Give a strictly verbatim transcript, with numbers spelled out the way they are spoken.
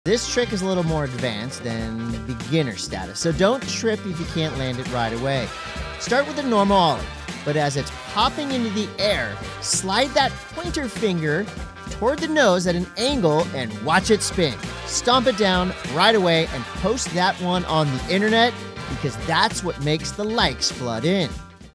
This trick is a little more advanced than beginner status, so don't trip if you can't land it right away. Start with a normal ollie, but as it's popping into the air, slide that pointer finger toward the nose at an angle and watch it spin. Stomp it down right away and post that one on the internet because that's what makes the likes flood in.